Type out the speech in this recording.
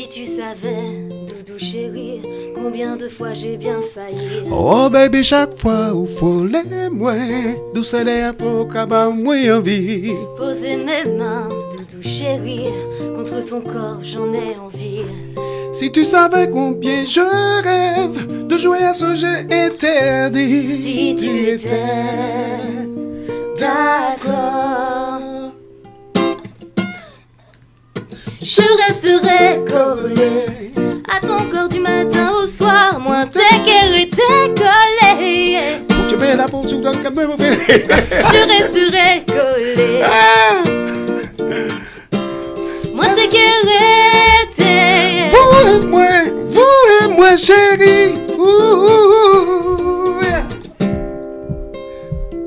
Si tu savais, doudou chéri, combien de fois j'ai bien failli. Oh baby, chaque fois où faut les moins, d'où ça les pour qu'à moins envie. Poser mes mains, doudou chéri, contre ton corps j'en ai envie. Si tu savais combien je rêve de jouer à ce jeu interdit. Si tu étais d'accord, je resterai collé à ton corps du matin au soir, moins t'es et t'es collé. Tu fais la pause dans le camion. Je resterai collé, moins t'es Vous et moi, chérie.